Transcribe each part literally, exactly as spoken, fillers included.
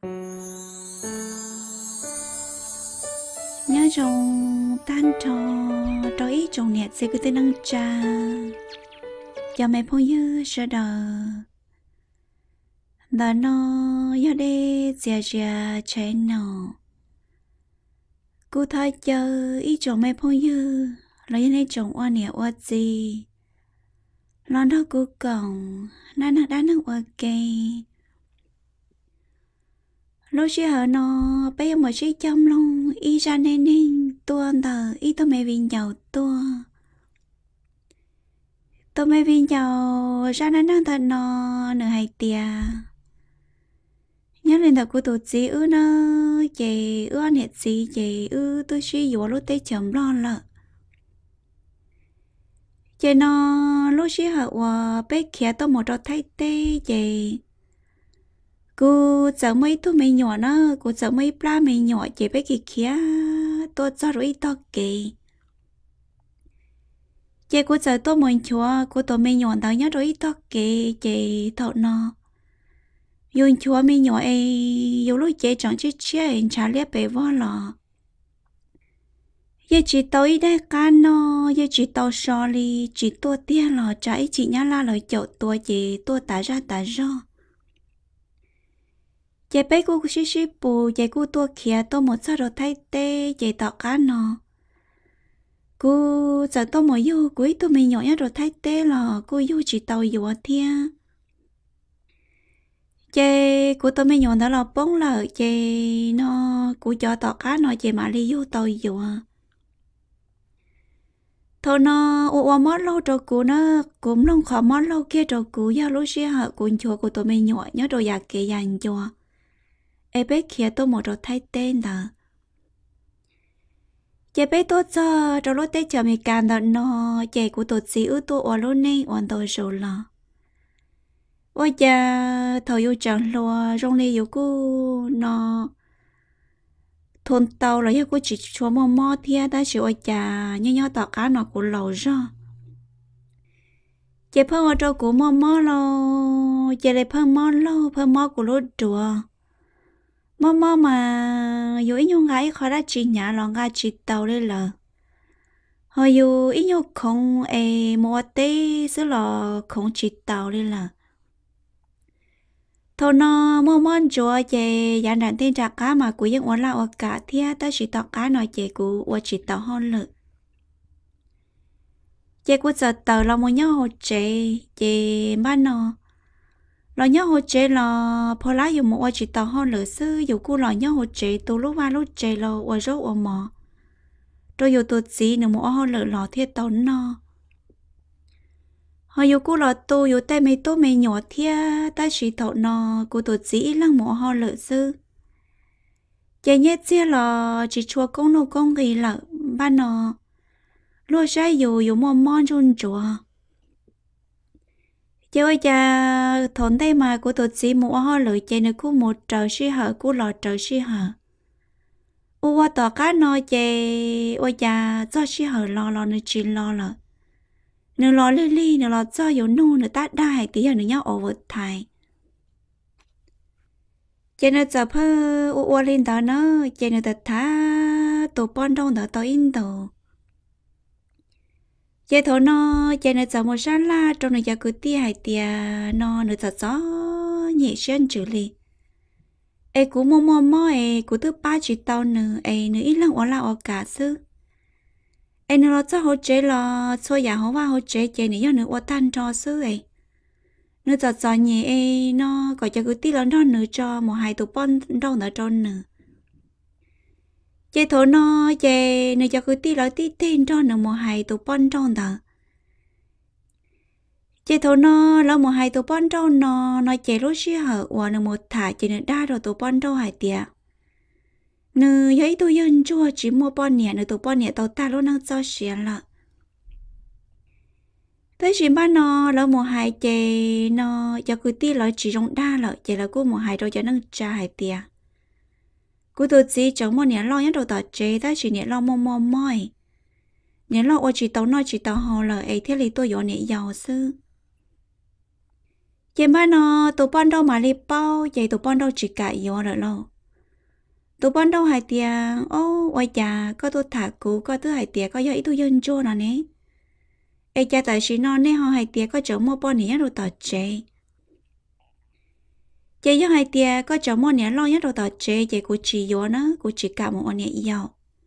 nhớ trong tan trò trò ý trong nhẹ sẽ cứ tên nâng cha cho mẹ phong như sợ đờ đờ nó nhớ đê dìa dìa chạy nọ cô thay chờ ý trong mẹ phong như là như này trong oan nhẹ oan gì lo đó cô còn nó nó đã nó ok lúc xưa hở nó bây giờ mới chỉ chăm luôn y ra nên nên tua thờ y tôi mẹ viên giàu tua tôi mẹ viên giàu ra nên nó thật nó nửa hai tia nhớ lên thật của tụi chị ư nó chị ư anh hết gì chị ư tôi suy yếu lúc tết chấm lo lợ chị nó lúc xưa hở và bé kia tôi một trò thay tê chị cô sợ mấy tôi mấy nhỏ nó cô sợ mấy pla mấy nhỏ chị bé kia kia tôi cho rồi to kì chị cô sợ tôi muốn chúa cô tôi mấy nhỏ đó nhớ rồi to kì chị thọ nó dùng chúa mấy nhỏ ấy dù lúc chị chẳng chứ chết trả liếp bé võ lọ giờ chỉ tôi đây cá nó giờ chỉ tao so li chỉ tôi tiền lọ trái chị nhá la lời chậu tôi chị tôi tả ra tả ra chị bé cô xí xí bù chị cô tua kia tôi một sao rồi thay tê chị tọt cá nó cô giờ tôi một vô cuối tôi mình nhỏ nhất rồi thay tê là cô vô chỉ tàu vô thia chị cô tôi mình nhỏ đó là bông lợ chị nó cô cho tọt cá nó chị mà đi vô tàu vô thôi nó ô mót lâu rồi cô nó cũng không khó mót lâu kia rồi cô giao lúc xưa hả cô cho cô tôi mình nhỏ nhớ rồi già kể dành cho em bé kia tôi một rồi thay tên đó chị bé tôi cho rồi lúc tết chờ mình càng đó nó chị của tôi xí ư tôi ở lúc này hoàn toàn rồi là ôi cha thời yêu chẳng lo trong này yêu cô nó thôn tàu là yêu cô chỉ cho mò mò thia ta chỉ ôi cha nhớ nhớ tao cá nó của lầu ra chị phân ở trong của mò mò lo chị lại phân mò lo phân mò của lúa đùa mò mò mà dù ít nhung gái khó ra chỉ nhà lòng gà chỉ tàu đây là hồi dù ít nhung không e mua tê sẽ là không chỉ tàu đây là thôi nó mò mò chúa chị dàn đàn tên trả cá mà của những ổn là ở cả thia ta chỉ tàu cá nói chị của ở chỉ tàu hơn lự chị của giờ tàu là một nhau hồ chị chị ban nó lo nhớ hồ chế là phô lá dùng một ô chỉ tao hơn lửa sư dùng cô lo nhớ hồ chế tôi lúc ba lúc chế là ô rốt ô mò rồi dùng tôi chỉ nữa một hơn lửa lò thiết tao no họ dùng cô lo tôi dùng tay mấy tôi mấy nhỏ thia ta chỉ thọ no cô tôi chỉ lăng một hơn lửa sư chạy nhét chia là chỉ chua công nô công gì là ba nó luôn sai dùng dùng mò mò run chùa chị ơi cha thốn đây mà của tôi chỉ mua hoa lưỡi chị nữa cũng một trời suy hở của lọ trời suy hở u qua tỏ cá nói chị ơi cha do suy hở lo lo nữa chỉ lo là nữa lo li li nữa lo do yếu nô nữa tát đai tí giờ nữa nhau ở vượt thải chị nữa giờ phơ u qua lên đó nó chị nữa thật thá tổ bon đông đó tổ in tổ chị thổ nó chị này giờ một sáng la trong này giờ cứ tia hay tia nó nữa giờ gió nhẹ xuyên chữ li ai cũng mò mò mò ai cũng thứ ba chỉ tao nữa ai nữa ít lần ở là ở cả sư ai nữa cho hỗ trợ là cho nhà họ vào hỗ trợ chị này do nữa ở tan cho sư ai nữa giờ giờ nhẹ ai nó gọi cho cứ tia lần đó nữa cho một hai tụ bon đâu nữa cho nữa chị thổ nó chị này cho cứ tí lỡ tí tên cho nó một hai tụ bon trong đó chị thổ nó là một hai tụ bon trong nó nó chị lúc xưa hở và nó một thả chị nó đa rồi tụ bon trong hai tiệt nữ giấy tôi dân chua chỉ mua bon nhẹ nữ tụ bon nhẹ tàu ta lúc năng cho xỉa là tới chỉ ban nó là một hai chị nó cho cứ tí lỡ chỉ trong đa lợ chị là cô một hai rồi cho năng trả hai tiệt cô tôi chỉ chẳng một年lo nhất đầu tờ chế ta chỉ年lo mò mò mỏi年lo ở chỉ tàu nói chỉ tàu họ là ấy thế thì tôi có年giàu sư chị ba nó tụ ban đâu mà đi bao chị tụ ban đâu chỉ cả vô rồi lo tụ ban đâu hai tiền ô ôi cha có tôi thả cú có thứ hai tiền có do ít tôi dân chua nào nè ê cha tại sĩ nó nè họ hai tiền có chỗ mua bao nè rồi tỏ chế chị do hai tiền có chỗ mua nè lo nhá rồi tỏ chế chị cũng chỉ vô nó cũng chỉ cả một nè yêu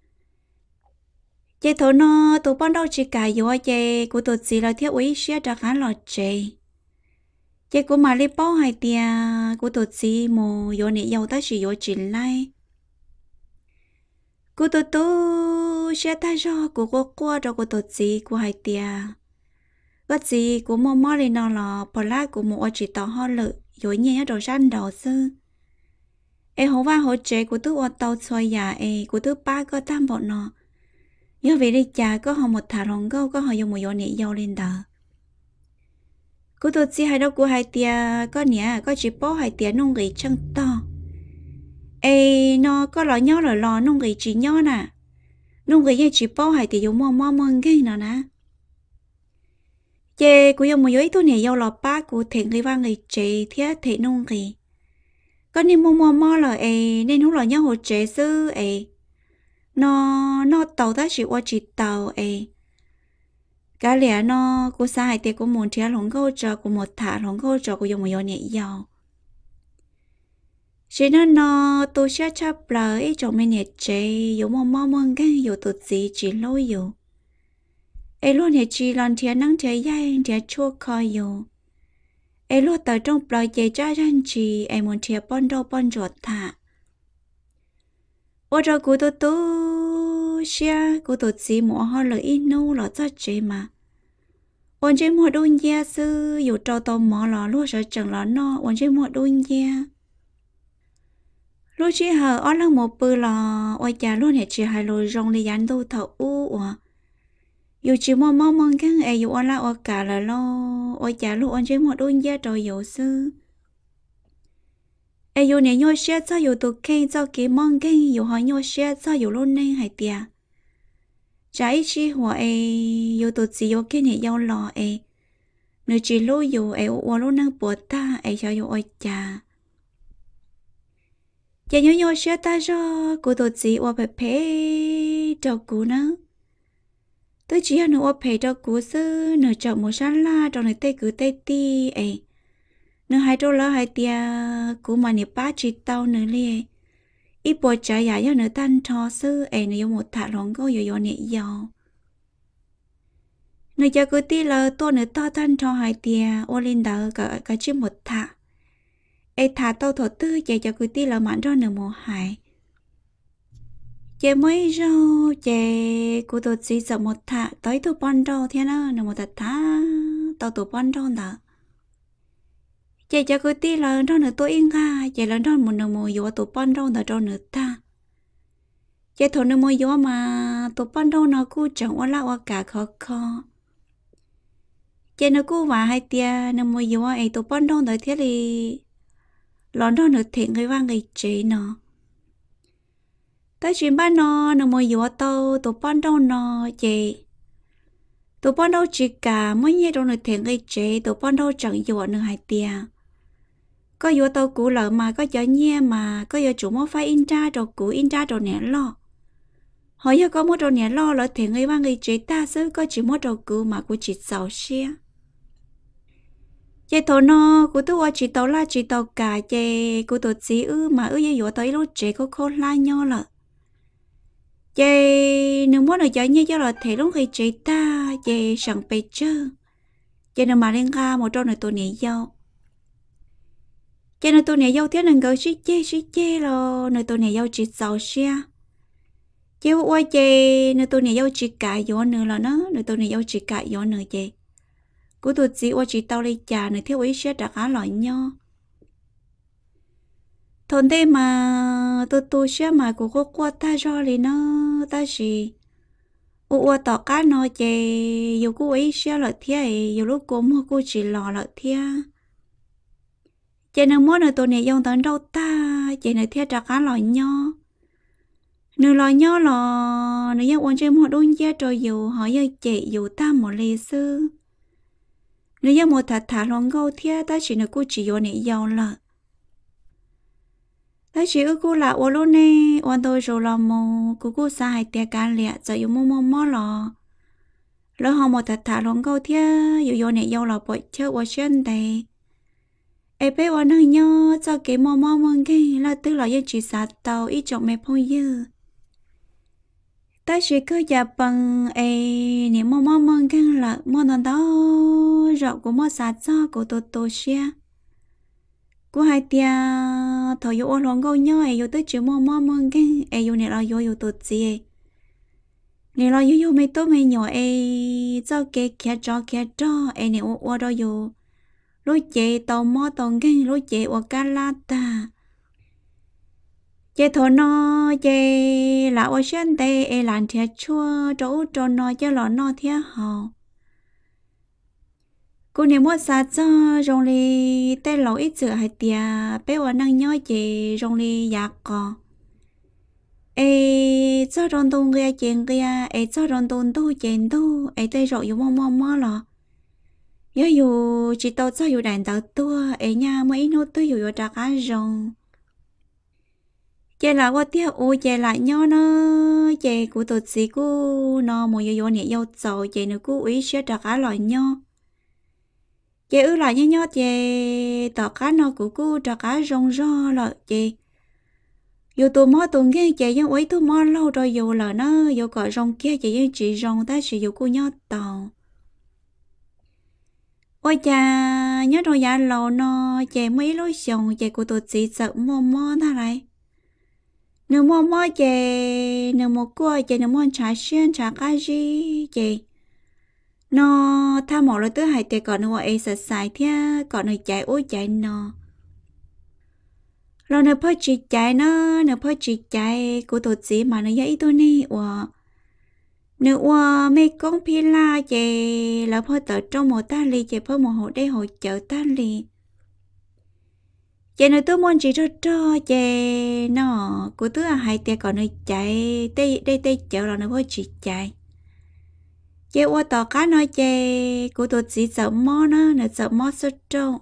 chị thổ nó tụ ban đâu chỉ cả vô chị cũng tụ gì là thiếu ý xia ra khá là chế chị cũng mà đi bao hai tiền cũng tụ gì mù vô nè yêu ta chỉ vô chỉnh lại cô tôi tôi sẽ thay cho cô cô qua cho cô tôi gì cô hai tia cái gì cô mua mua lên nó là bỏ lại cô mua chỉ tao họ lự rồi nhẹ đồ răn đồ sư em hổ va hổ chế cô tôi ở tàu xoay nhà em cô tôi ba có tam bọn nó nhớ về đi cha có họ một thả lòng câu có họ dùng một giọt nhẹ dầu lên đó cô tôi chỉ hai đâu cô hai tia có nhẹ có chỉ bỏ hai tia nông người chân to ê nó có lọ nhó rồi lò nông người chỉ nhó nè nông người như chỉ bao hai thì dùng mò mò mò cái nào nè chê của dùng một giấy tôi này dâu lọ ba của thiện người vang người chế thiết thể nông người có nên mò mò mò là ê nên không lọ nhó hồ chế sư ê nó nó tàu ta chỉ qua chỉ tàu ê cái lẽ nó của xã hai thì của một trẻ lồng câu trò của một thả lồng câu trò của dùng một giấy nhẹ dầu chỉ nên nó tôi sẽ chấp lời cho mình nhẹ chế dùng mò mò mò cái dùng tụt gì chỉ lôi dùng ấy luôn nhẹ chỉ lần thiệt nắng thiệt dai thiệt chua coi dùng ấy luôn tới trong lời chế cha ranh chỉ ấy muốn thiệt bon đâu bon ruột thả ô cho cụ tôi tôi sẽ cụ tôi chỉ mua họ lời ít nô là cho chế mà ôn chế mua đôi gia sư dù trâu tôm mỏ lò luôn sợ chẳng lò no ôn chế mua đôi gia lúc chỉ hờ ở lăng một bự lò ôi cha luôn hệ chỉ hai lối rong đi dán đâu thở u ủa dù chỉ mong mong mong cái ấy dù ở là ở cả là lo ôi cha lúc anh chơi một đôi gia rồi dù sư ấy dù này nhoi xe cho dù tụ kê cho cái mong cái dù họ nhoi xe cho dù luôn nên hay tiệt trái chi hòa ấy dù tụ chỉ dù cái này giàu lò ấy nếu chỉ lúc dù ấy ở lúc năng bột ta ấy cho dù ôi cha giờ nhớ nhớ sẽ ta cho cô tôi chỉ ở bề phê cho cô nữa tôi chỉ ở ở phê cho cô sư nửa chọn một sáng la trong này tê cứ tê ti ấy nửa hai đô la hai tia cô mà nửa ba chỉ tao nửa lia ít bộ trái giả cho nửa tan thò sư ấy nửa một thả lòng câu yo yo nửa giàu nửa giờ cứ ti là tôi nửa to tan thò hai tia ô lên đó cả cả chiếc một thả ê thả tao thổ tư chạy cho cứ tí là mặn ra nửa mùa hại chạy mấy rau chạy cô tôi chỉ sợ một thả tới tụ ban rau thế nào nửa một thả thả tao tụ ban rau đó chạy cho cứ tí là ra nửa tôi yên ha chạy là ra một nửa mùa gió tụ ban rau đó ra nửa ta chạy thổ nửa mùa gió mà tụ ban rau nó cứ chẳng qua lao cả khó khó chạy nó cứ vào hai tia nửa mùa gió ấy tụ ban rau đó thế thì lón đó nửa thiện người vang người chế nó tới chuyện ba nó nửa mùi dùa tàu tụ ban đâu nó chế tụ ban đâu chỉ cả mấy nhé đâu nửa thiện người chế tụ ban đâu chẳng dùa nửa hai tia có dùa tàu cũ lợ mà có chở nhé mà có giờ chủ mua phải in ra đồ cũ in ra đồ nẻ lo hỏi giờ có mua đồ nẻ lo lỡ thiện người vang người chế ta xứ có chỉ mua đồ cũ mà cũng chỉ giàu xe chị thổ nó của tôi chỉ tàu la chỉ tàu cả chị của tôi chỉ ư mà ư như vậy tới lúc chị có khô la nhau là chị nếu muốn được chạy như cho là thể lúc khi chị ta chị sẵn bề chứ chị nào mà lên ga một trong này tôi nhảy dâu chị nào tôi nhảy dâu thế nên gọi xí chê xí chê rồi nơi tôi nhảy dâu chỉ giàu xe chị ơi chị nơi tôi nhảy dâu chỉ cả gió nữa là nó nơi tôi nhảy dâu chỉ cả gió nữa chị cô tôi chỉ qua chỉ tao đi trà này thiếu ý sẽ đặt á loại nho thôn đây mà tôi tôi sẽ mà cô có qua ta cho thì nó ta gì ô ô tỏ cá nó chè dù cô ấy sẽ lợi thế dù lúc cô mua cô chỉ lò lợi thế chè nó muốn nơi tôi này dùng tới đâu ta chè này thế đặt á loại nho nửa loại nho lò nửa dân quan chơi một đôi gia rồi dù họ như chè dù ta một lì sư nếu như một thật thả lòng câu thia ta chỉ nó cú chỉ vô này giàu là ta chỉ ước cú là ô lô nè oan tôi rồi là mồ cú cú xa hai tia can lẹ giờ yêu mò mò mò lò lỡ họ một thật thả lòng câu thia yêu vô này giàu là bội chơi qua chân đây em bé oan hơi nhớ cho cái mò mò mò cái là tức là yên chỉ sát tàu ít chọn mẹ phong dư ta chỉ cứ giả bằng ấy niệm mò mò mò cái là mò nó đó rọ của mò sát cho của tôi tôi xia của hai tia thầu yêu lòng câu nhớ ấy yêu tới chữ mò mò mò cái ấy yêu này là yêu yêu tôi gì này là yêu yêu mấy tôi mấy nhỏ ấy cho cái kia cho kia cho ấy này ô ô đó yêu lối chế tàu mò tàu cái lối chế ô cá la ta chế thổ nó chế là ô sen tê e làm thiệt chua chỗ cho nó cho lọ nó thiệt hậu cô này mua sa cho rong li tê lẩu ít sữa hay tia bé ô năng nhói chế rong li giặc cò e cho rong tung kia chèn kia e cho rong tung tu chèn tu e tê rồi yêu mò mò mò lọ nhớ dù chỉ tao cho dù đàn tao tua e nha mấy nô tôi dù trả cá rong chè là qua tiếc ô chè lại nhó nó chè của tôi xí cô nó một yêu nhẹ yêu giàu chè nữa cô ý sẽ trả cá loại nhó chè ư lại nhó nhó chè tỏ cá nó của cô trả cá rong ro là chè yêu tôi mót tôi nghe chè nhưng ấy tôi mót lâu rồi yêu là nó yêu cả rong kia chè nhưng chỉ rong ta chỉ yêu cô nhó tàu ôi cha nhớ rồi giả lâu nó chè mấy lối xong chè của tôi xí sợ mò mò ta lại nếu mua mua chè nếu mua cua chè nếu mua trà xuyên trà cá gì chè nó tham mỏ là tới hai tệ còn nữa ấy sợ sai thia còn nơi chạy ôi chạy nó lo nếu phải chỉ chạy nó nếu phải chỉ chạy của tổ chỉ mà nó dễ tôi nè và nếu và mấy con pila chè là phải tự trong một ta li chè phải một hộ đây hội chợ ta li chè nơi tôi muốn chỉ cho cho chè nó của tôi là hai tia còn nơi chạy đây đây đây chợ là nó phải chỉ chạy chè qua tàu cá nói chè của tôi chỉ sợ mò nó nó sợ mò sốt trâu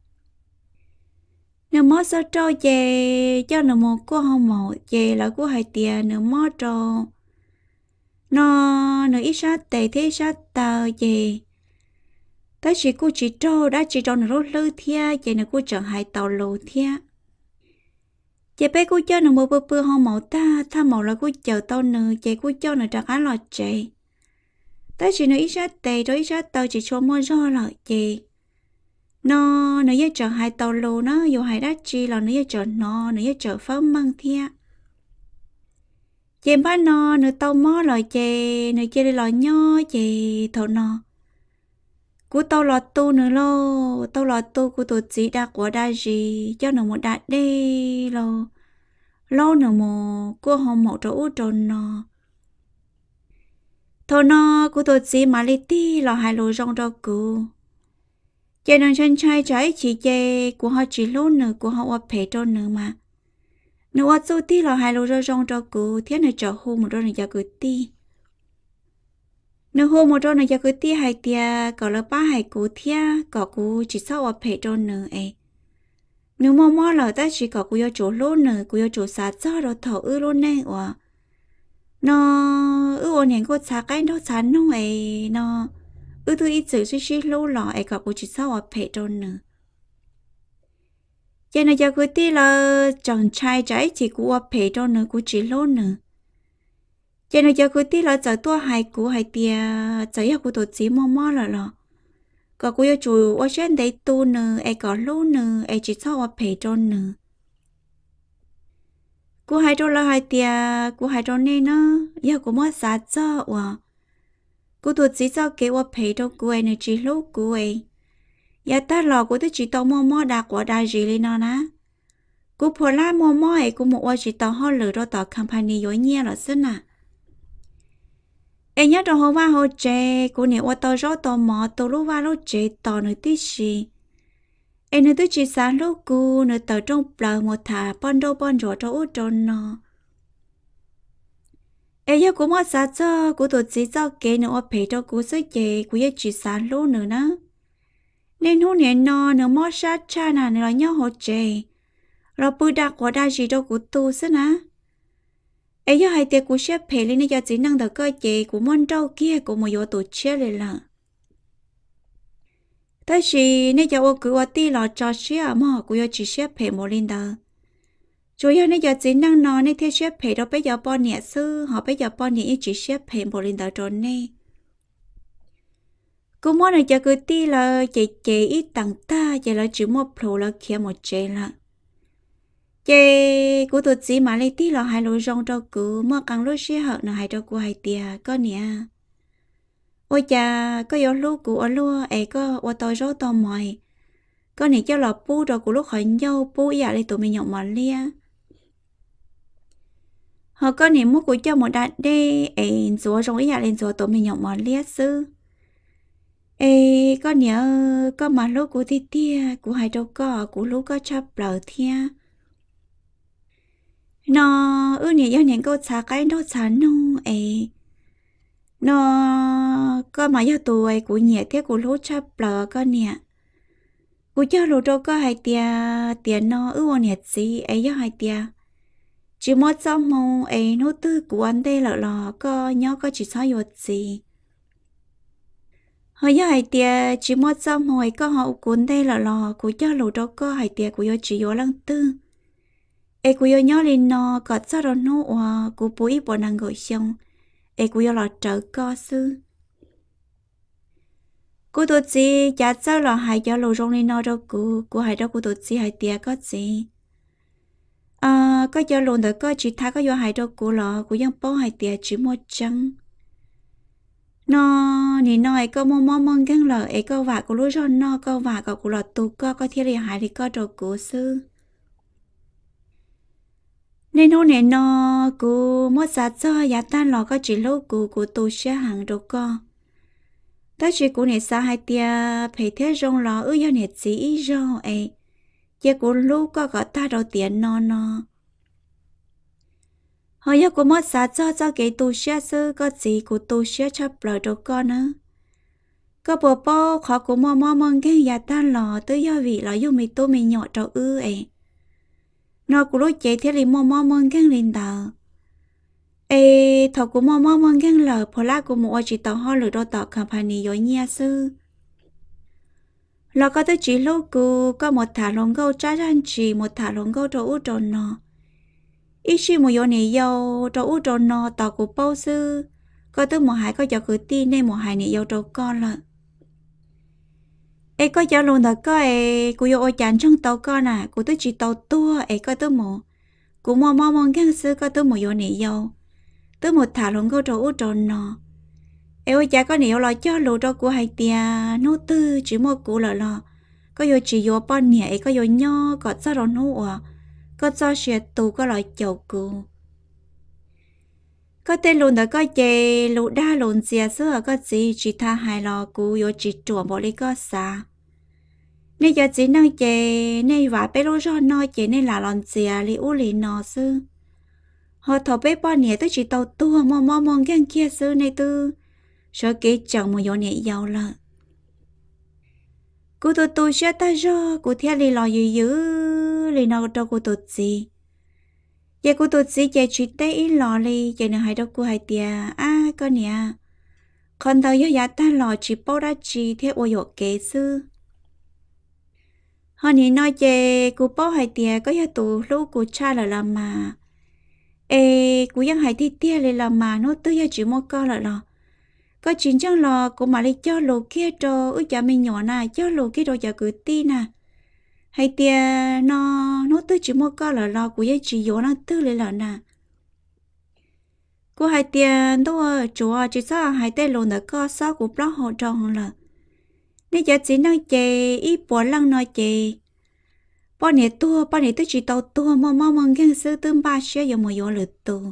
nếu mò sốt trâu chè cho nó một cô không một chè là của hai tia nó mò trâu nó nó ít sát tệ thế sát tờ chè ta chỉ cô chỉ trâu đã chỉ trâu nó rốt lư thia chỉ nó cô chọn hai tàu lù thia chỉ bé cô cho nó một bữa bữa hoa màu ta tha màu là cô chờ tàu nửa chỉ cô cho nó trả cá lọt chạy ta chỉ nó ít sát tệ rồi ít sát tàu chỉ cho mua rau lọt chị nó nó yêu chọn hai tàu lù nó yêu hai đắt chi là nó yêu chọn nó nó yêu chọn pháo măng thia chị bán nó nó tàu mó lọt chị nó chơi đi lọt nho chị thầu nó cú tao lọt tu nữa lo tao lọt tu của tụi chị đã quả đa gì cho nó một đạt đi lo lo nữa một cô hồng một chỗ tròn nó thôi nó của tụi chị mà đi ti là hai lô rong rau cù chơi nàng chân trai trái chỉ chơi của họ chỉ luôn nữa của họ qua phê tròn nữa mà nữa qua tu ti là hai lô rau rong rau cù thế này trở hôn một đôi này giờ cứ ti nếu hôm một đôi này giờ cứ tia hai tia có là ba hai cú thia có cú chỉ sau ở phê trôn nữa ấy nếu mò mò là ta chỉ có cú yêu chỗ luôn nữa cú yêu chỗ sát cho rồi thở ư luôn nè và nó ư ôn hiện cô xa cái đó chán nó ấy nó ư tôi ít chữ xí lâu lọ ấy có cú chỉ sau ở phê trôn nữa giờ này giờ cứ tia là chọn trai trái chỉ cú ở phê trôn nữa cú chỉ luôn nữa cho nên giờ cứ tí là giờ tua hai cú hai tia giờ giờ cú tổ chỉ mò mò là lo có cú yêu chủ ở trên đấy tu nữa ai có luôn nữa ai chỉ sau ở phê trôn nữa cú hai trôn là hai tia cú hai trôn này nó giờ cú mất sát cho và cú tổ chỉ cho kế ở phê trôn cú ấy nữa chỉ lúc cú ấy giờ ta lo cú tôi chỉ tao mò mò đã quả đã gì lên nó ná cú phô la mò mò ấy cú một ở chỉ tao họ lừa đó tao company dối nhẹ là xin à em nhớ trong hôm qua hồi trẻ cô này qua tàu gió tàu mò tàu lúc qua lúc trẻ tàu nơi tí gì em nơi tí chỉ sáng lúc cô nơi tàu trong bờ một thả bon đô bon rửa cho út tròn nó em nhớ cô mất sáng cho cô tổ chỉ cho kế nữa ở phê cho cô sức trẻ cô nhớ chỉ sáng lúc nữa đó nên hôm nay nó nó mót sát cha nà nó nhau hỗ trợ rồi bữa đặc của đa gì đâu của tu xí nè ấy giờ hai tiệc của chef phê lên giờ chỉ năng được cơ chế của món rau kia của một yếu tổ chia lên là thế thì nên giờ ô cứ ô ti là cho chef mà của yếu chỉ chef phê một lên đó chủ yếu nên giờ chỉ năng nó nên theo chef phê đó bây giờ bao nhiêu sư họ bây giờ bao nhiêu chỉ chef phê một lên đó rồi nè cô món này giờ cứ ti là chế chế ít tặng ta giờ là chỉ một pro là kia một chế là chế cô tôi chỉ mà lấy tí là hai lô rong cho cô mà càng lô xe hở là hai cho cô hai tia có nè ôi cha có yếu lô cô ở lô ấy có ở tôi rau to mồi có nè cho là pu rồi cô lúc khỏi nhau pu giờ lấy tụi mình nhậu mà lia họ có nè mua của cho một đợt đây ấy rồi rồi giờ lên rồi tụi mình nhậu mà lia sư ê có nhớ có mà lúc của tí tia của hai đâu có của lúc có chấp lờ thia nó ư nhỉ do những câu trả cái nó trả nông ê nó có mà do tuổi của nhẹ thế của lúc chấp lờ có nhẹ của cho lúc đâu có hai tia tiền nó ư nhẹ gì ấy do hai tia chỉ một trong mong ấy nó tư của anh đây là lò có nhớ có chỉ sao được gì hồi giờ hai tia chỉ một trong hồi có họ cuốn đây là lò của cho lù đâu có hai tia của yo chỉ yo lăng tư e của yo nhớ lên nó có sao đó nó à của bố bỏ năng gọi xong e của yo là trợ co sư của tôi chỉ chả sao là hai cho lù trong lên nó đâu của của hai đâu của tôi chỉ hai tia có gì à có cho lù được có chỉ thà có yo hai đâu của lò của yo bao hai tia chỉ một trắng nó nị nói có mong mong mong găng lờ ấy câu vả của lúa ròn nó câu vả của của lọt tù co có thiết liền hại thì có đồ của sư nên hôm nay nó của mất giá cho giá tan lò có chỉ lâu của của tù xe hàng đồ co ta chỉ của này xa hai tia phải thế rong lò ư do này chỉ ý rong ấy giờ của lú có có ta đầu tiền nó nó hồi giờ của mất giá cho cho cái tu sĩ sư có gì của tu sĩ chấp lời đồ con nữa có bộ bao khó của mò mò mong cái nhà tan lò tới do vị là do mình tu mình nhỏ trâu ư ấy nó của lúc chạy theo liền mò mò mong cái liền tờ ê thọ của mò mò mong cái lờ phô la của một chỉ tàu ho lửa đô tàu company dối nhia sư là có tới chỉ lúc của có một thả lồng gâu trái ranh chỉ một thả lồng gâu trâu ú trâu nọ ít khi một giờ này dâu trâu út trâu nọ tàu của bao sư có tới một hai có giờ cứ tin nên một hai này dâu trâu con là ấy có giờ luôn là có ấy của yo chán trong tàu con à của tới chỉ tàu tua ấy có tới một của mò mò mong ngang sư có tới một giờ này dâu tới một thả lồng gâu trâu út trâu nọ ấy ôi cha có nhiều lo cho lù trâu của hai tia nô tư chỉ một cú là lo có yo chỉ yo bao nhẹ ấy có yo nho có sao đó nô à có cho xe tù có loại chậu cụ có tên luôn đó có chê lũ đa lùn xìa xưa có gì chỉ tha hai lò cụ yo chỉ chùa bỏ đi có xa nên giờ chỉ năng chê nên vả bé lô do nói chê nên là lòn xìa li u li nọ sư họ thọ bé bao nhiêu tới chỉ tàu tua mò mò mò ngang kia sư này tư sợ kỹ chẳng một yo nhẹ giàu là cụ tôi tôi sẽ ta do cụ theo li lò dữ dữ li nó đâu cụ tôi gì giờ cụ tôi gì giờ chuyện té ít lò li giờ nào hay đâu cụ hay tia à con nè còn tao giờ giá ta lò chỉ bao ra chỉ theo ô dọ kế sư họ nhìn nói chê cụ bao hay tia có giờ tụ lúc cụ cha là làm mà ê cụยังhay thi tia li làm mà nó tới giờ chỉ một con là lò có chuyện chẳng lò của mà đi cho lô kia cho ước cha mình nhỏ nè cho lô kia rồi giờ cứ tin nè hay tia nó nó tới chỉ một con là lò của chị nhỏ nó tư lên là nè của hai tia đâu chúa chỉ sao hai tay lồn là có sao của bao họ tròn là nên giờ chỉ nói chè ít bỏ lăng nói chè bao nhiêu tua bao nhiêu tới chỉ tàu tua mò mò mò cái sư tương ba xe giờ một giờ lượt tua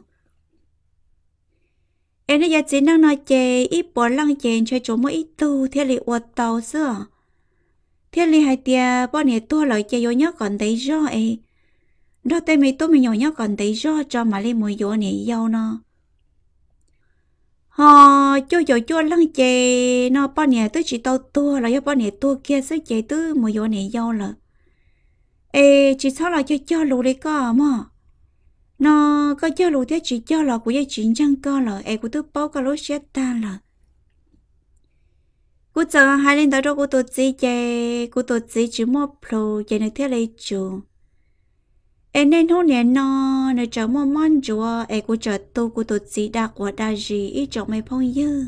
em nói chỉ năng nói chè ít bỏ lăng chè cho chỗ mỗi ít tu theo li uất tàu xưa theo li hai tia bao nhiêu tua lại chè vô nhóc còn thấy rõ ấy đó tay mấy tu mình nhỏ nhóc còn thấy rõ cho mà lên mỗi giờ này giàu nó họ cho cho cho lăng chè nó bao nhiêu tôi chỉ tao tua là do bao nhiêu tua kia sẽ chè tôi một giờ này do là ê chỉ sao là cho cho lù đi có mà nó có cho lù thế chỉ cho là của dây chuyện chăng có là ê của tôi bao cái lối xe ta là của giờ hai lên đó của tôi chỉ chè của tôi chỉ chỉ mua pro chè này thế này chủ ê nên hôm nay nó nó chờ mua món chùa ê của chờ tôi của tôi chỉ đặt của đa gì ít chọn mấy phong dư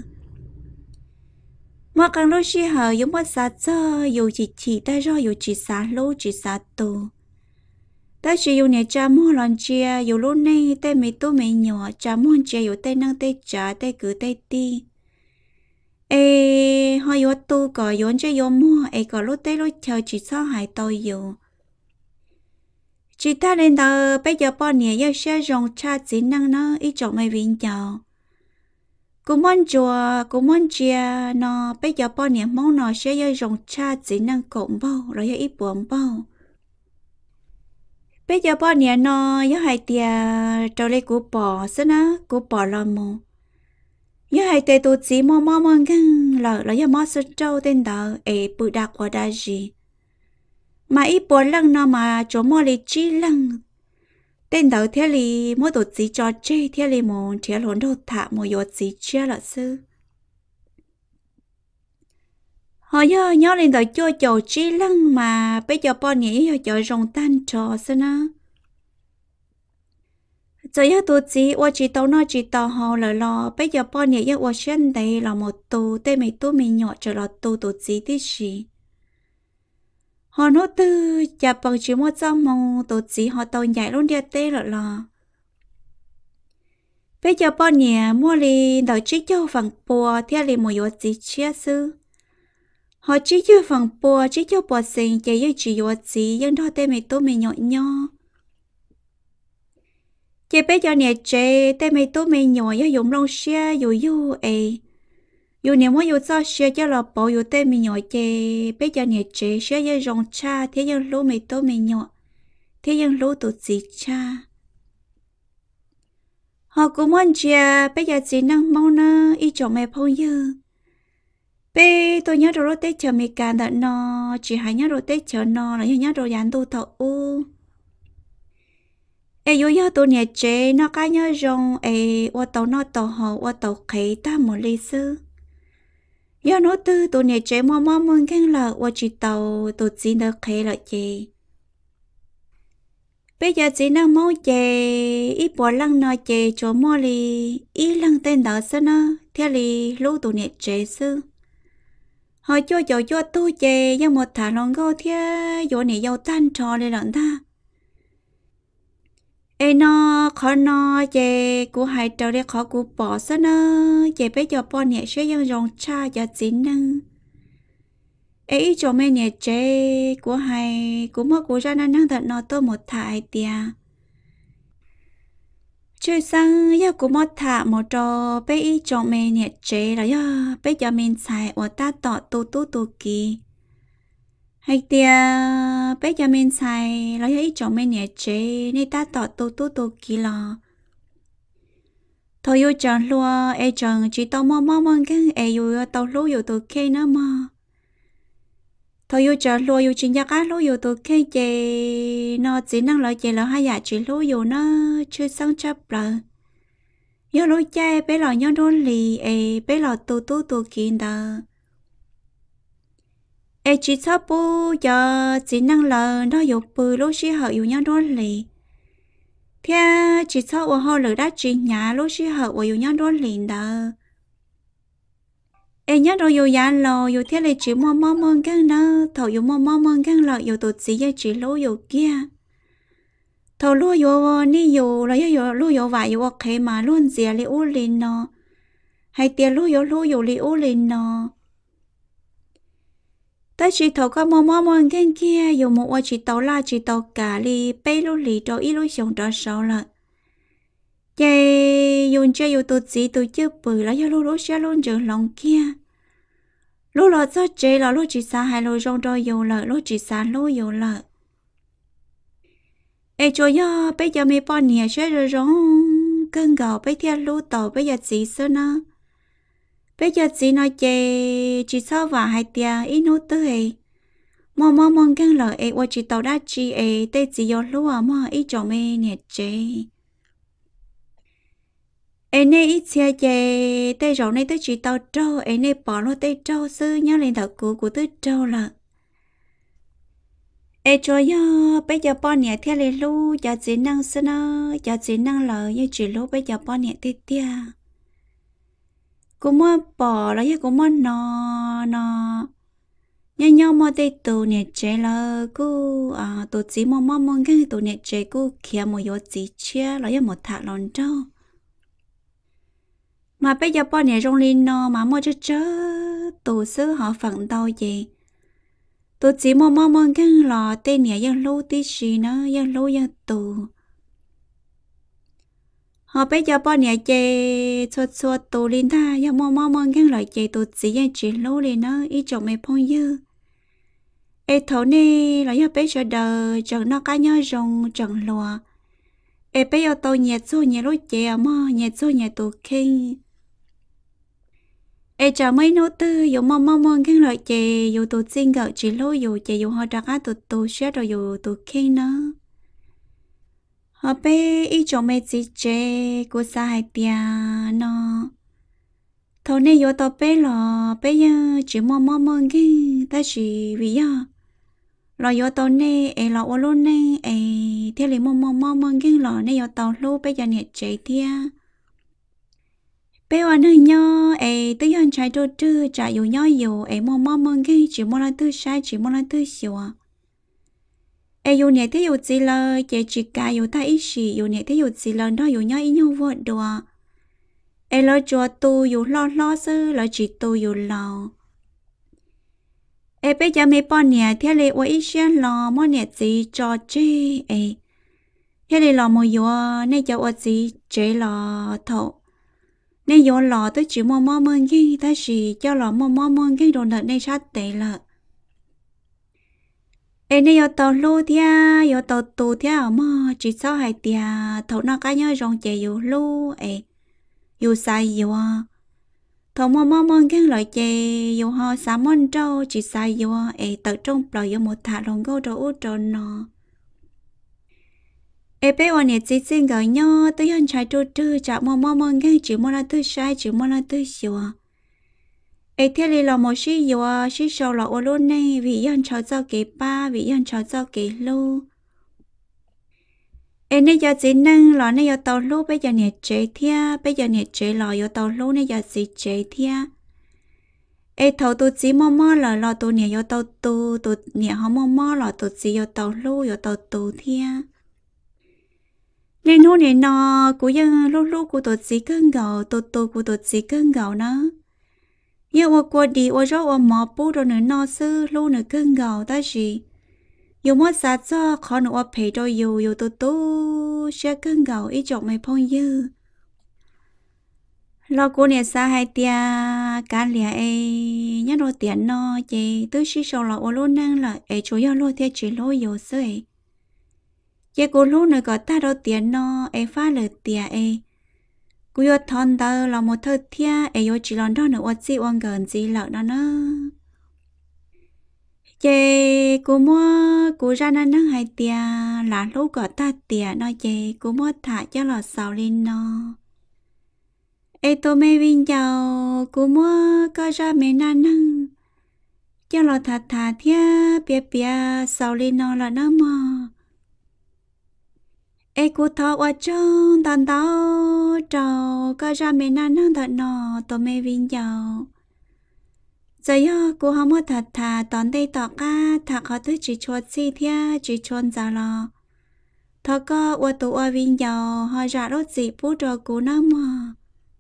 mà càng lúc xí hở giống mất xa cho dù chỉ chỉ ta do dù chỉ xa lô chỉ xa tù ta chỉ dù nhà cha mua lần chia dù lúc này tay mấy tô mấy nhỏ cha mua chia dù tay năng tay trả tay cứ tay ti ê họ dù tu có dù chơi dù mua ê có lúc tay lúc chờ chỉ sao hại tôi dù chỉ ta lên tờ bây giờ bao nhiêu giờ sẽ dùng cha chỉ năng nó ít chọn mấy viên chào cũng muốn chùa cũng muốn chia nó bây giờ bao nhiêu món nó sẽ giờ dùng cha chỉ năng cộng bao rồi giờ ít buồn bao bây giờ bao nhiêu nó giờ hai tia trâu lấy củ bò xí na củ bò làm mù giờ hai tia tụt chỉ mò mò mò ngang là là giờ mò sứt trâu tên đó ê bự đặc quá đa gì mà ít buồn lăng nó mà chỗ mò lấy chi lăng tên đầu thế li mỗi tổ chỉ cho chơi thế li một thế luôn đâu thả một yếu chỉ chơi là sư họ nhớ nhớ lên đầu cho chỗ chi lăng mà bây giờ bao nhiêu giờ chỗ rong tan trò xí na giờ giờ tổ chỉ ở chỉ tàu nó chỉ tàu họ là lo bây giờ bao nhiêu giờ ở trên đây là một tổ tên mấy tổ mình nhỏ trở là tổ tổ chỉ tí gì họ nói từ chả bằng chỉ một trăm mong tổ chỉ họ tàu nhảy luôn đi tê rồi là bây giờ bao nhiêu mua li đợi chỉ cho phần bùa theo li một yếu chỉ chia sư họ chỉ cho phần bùa chỉ cho bùa sinh chỉ yêu chỉ yếu chỉ nhưng đó tên mình tôi mình nhỏ nhỏ chỉ bây giờ nè chế tên mình tôi mình nhỏ yếu dùng long xe yếu yếu ấy dù nếu muốn dù cho xe cho là bảo dù tên mình nhỏ chê bây giờ nhà chế xe giờ rong cha thế nhưng lúa mình tốt mình nhỏ thế nhưng lúa tụt gì cha họ cũng muốn chia bây giờ chỉ năng mong nó ít chọn mẹ phong dư bây tôi nhớ rồi tết chờ mẹ cả đợt nó chỉ hay nhớ rồi tết chờ nó là nhớ rồi dán tu thọ u ê dù nhớ tôi nhà chế nó cái nhớ rong ê qua tàu nó tàu họ qua tàu khế ta một ly sư giờ nó tư tụi này chế mò mò mò ngang là qua chỉ tàu tụi chỉ được khé lại chị bây giờ chỉ năng mò chè ít bỏ lăng nó chè chỗ mò li ít lăng tên đó sao nó theo li lú tụi này chế sư họ cho cho cho tôi chè nhưng một thả lòng go theo chỗ này giàu tan trò lên lợn ta ê nó khó nó chè của hai trâu để khó của bỏ sao nó chè bây giờ bỏ nhẹ sẽ dân rong cha cho chính năng ê ý cho mấy nhẹ chè của hai của mất của ra năng thật nó tôi một thải tia chơi sang giờ của mất thả một trò bây ý cho mấy nhẹ chè là giờ bây giờ mình xài ở ta tọ tu tu tu kỳ hay tia bây giờ mình xài lấy ít chọn mấy nhẹ chế nên ta tọt tu tu tu kỳ lò thôi yêu chọn lúa e chọn chỉ tao mò mò mò cái e yêu tao lúa yêu tu kê nữa mà thôi yêu chọn lúa yêu chỉ nhắc á lúa yêu tu kê chế nó chỉ năng lợi chế là hai giả chỉ lúa yêu nó chưa xong chấp rồi yêu lúa chơi bé lò nhớ đốn lì e bé lò tu tu tu kỳ đó ê chỉ sao bu giờ chỉ năng là nó dùng bự lúc xí họ dùng nhau đó lì theo chỉ sao ở họ lỡ đã chỉ nhà lúc xí họ dùng nhau đó lì đó ê nhớ rồi dùng nhà lò dùng theo là chỉ mò mò mò cái nó thầu dùng mò mò mò cái lò dùng tụt chỉ giờ chỉ lúa dùng kia thầu lúa dùng ní dùng là dùng lúa dùng vài dùng ok mà luôn gì li u lì nó hay tiền lúa dùng lúa dùng li u lì nó ta chỉ thầu có mò mò mò cái kia dùng một chỉ tàu la chỉ tàu cả li bay lô li cho ít lô sống đó sao là chơi dùng chơi dùng tụt gì tụt chưa bự là do lô lô xe luôn trường lòng kia lô lọ cho chơi là lô chỉ xa hai lô rong đôi dùng là lô chỉ xa lô dùng là ê cho do bây giờ mấy bọn nhà chơi rồi rong cơn gạo bây theo lô tàu bây giờ gì xưa nó bây giờ chỉ nói chê chỉ sao và hai tia ít nốt tư ấy mò mò mong căng lời ấy qua chỉ tàu đá chi ấy tê chỉ do lúa mà ít chỗ mê nè chê ấy nè ít xe chê tê rồi này tê chỉ tàu trâu ấy nè bỏ lô tê trâu sư nhớ lên đầu cũ của tê trâu là ấy cho yo bây giờ bọn nhẹ theo lên lu giờ chỉ năng sư nó giờ chỉ năng lời như chỉ lu bây giờ bọn nhẹ tê tia cũng muốn bỏ là cũng muốn nó nó nhớ nhau mà tê tụ nhẹ chế là cứ à tụ chỉ mong mong mong cái tụ nhẹ chế cứ kia một yếu chỉ chia là một thả lon trâu mà bây giờ bọn nhẹ trong linh nó mà mua cho chớ tụ sư họ phẳng tao gì tụ chỉ mong mong mong cái lò tên nhẹ dân lưu tí xì nó dân lưu dân tụ họ bây giờ bọn nhẹ chê cho cho tụ linh ta dân mong mong mong cái lời chê tụ chỉ dân chỉ lưu lên nó ý chồng mày phong dư ê thấu nè là do bây giờ đời chẳng nó cá nhau rồng chẳng lùa ê bây giờ tôi nhẹ xô nhẹ lối chè mà nhẹ xô nhẹ tụ kinh ê chả mấy nô tư dù mong mong mong cái loại chè dù tụ xin gạo chỉ lối dù chè dù họ đặt á tụ tụ xét rồi dù tụ kinh nó họ bây ý chồng mẹ chỉ chè của sa hai tia nó thấu nè dù tao bây là bây giờ chỉ mong mong mong cái ta chỉ vì do lò yo tàu nè, ấy lò ô lô nè, ấy theo lý mong mong mong mong cái lò nè yo tàu lô bây giờ nè chạy thia, bây giờ nơi nhau, ấy tới giờ chạy trôi trôi chạy yo nhau yo, ấy mong mong mong cái chỉ mong là tư sai chỉ mong là tư xỉu, ấy yo nè thấy yo chỉ là chạy chỉ cả yo ta ít xì yo nè thấy yo chỉ là đó yo nhau ít nhau vợ đùa, ấy lo cho tu yo lo lo sư lo chỉ tu yo lo ê bây giờ mấy bọn nè theo lệ ôi xe lò mò nè gì cho chê ê theo lệ lò mò yo nè cho ôi gì chế lò thầu nè yo lò tôi chỉ mò mò mò cái ta chỉ cho lò mò mò mò cái đồ nợ nè sát tệ là ê nè yo tàu lô thia yo tàu tù thia mò chỉ sao hai tia thầu nó cá nhau rong chè yo lô ê yo sai yo thầu mò mò mò cái loại chè dù họ xả món trâu chỉ xài dù ấy tự trong bờ dù một thả lòng gấu trâu út trâu nọ ấy bé ông này chỉ xin gọi nhau tới hiện trái trâu trư chả mò mò mò cái chỉ mò là tư sai chỉ mò là tư xỉu ấy thế này là một xí dù xí sầu là ô lô này vì hiện trái cho cái ba vì hiện trái cho cái lô ê nãy giờ chỉ năng lò nãy giờ tàu lú bây giờ nè chế thia bây giờ nè chế lò giờ tàu lú nãy giờ chỉ chế thia ê thầu tụt chỉ mò mò lò lò tụt nè giờ tàu tụt tụt nè họ mò mò lò tụt chỉ giờ tàu lú giờ tàu tụt thia nên nó nè nọ của dân lú lú của tụt chỉ cơn gạo tụt tụt của tụt chỉ cơn gạo nó giờ qua qua đi qua rõ qua mò bù rồi nữa nọ sư lú nữa cơn gạo ta gì dù mất sát cho khó nữa phải rồi dù dù tôi tôi sẽ cơn gạo ý chọn mày phong dư lo cô nè xa hai tia cá lìa ấy nhớ đồ tiền nó chị tôi chỉ sau là ô lô năng là ấy chủ yếu lô theo chỉ lô dù sơi chị cô lô nữa có ta đồ tiền nó ấy phá lời tiền ấy cô yêu thon tơ là một thơ thia ấy yêu chỉ lần đó nữa ô chị oan gần gì lợ đó nó chê cô mua cô ra nên nâng hai tia là lúc có ta tia nó chê cô mua thả cho lò sầu lên nó ê tô mê vinh chào cô mua có ra mê na nâng cho lò thả thả thia bia bia sầu lên nó là nó mò ê cô thọ qua trông tàn tao trầu có ra mê na nâng thật nó tô mê vinh chào giờ cô không có thật thà tòn đây tỏ ca thật họ tới chỉ chuột xì thia chỉ chuột giả lò thọ có ô tô ô vinh dầu họ giả đốt gì bút rồi cô nó mà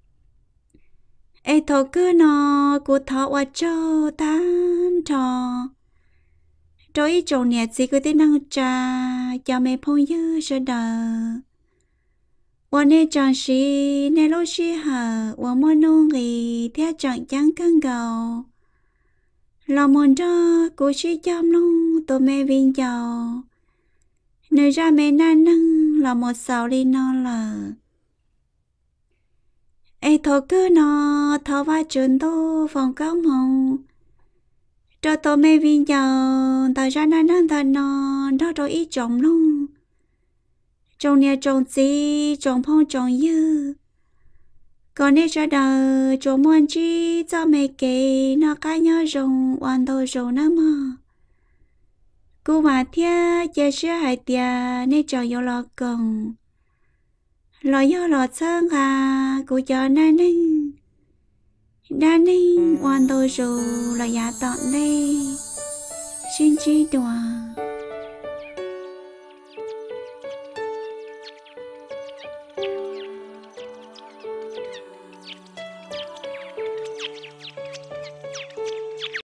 ê thọ cứ nó cô thọ ô châu tan trò rồi ý chỗ nhẹ gì cứ tới năng trà cho mẹ phong dư cho đờ ô nè chọn xì nè lô xì hờ ô mô nô nghỉ theo chọn trắng cân gầu là một trò cô chỉ chăm luôn tôi mẹ vinh giàu nơi ra mẹ na nâng là một sào đi non lờ ê thọ cứ nó thọ va chân tô phòng cao màu cho tôi mê viên giờ ta ra nó nó ta nó đó rồi ý chồng luôn chồng nhà chồng gì chồng phong chồng dư còn nếu cho đời chồng muốn chi cho mẹ kể nó cái nhớ rồng hoàn đồ rồng nó mà cô mà thia chia sẻ hai tia nên cho yêu lo cần lo yêu lo thương à cô cho nên nên đa nên hoàn đồ rồng là giá tận đây xin chi đùa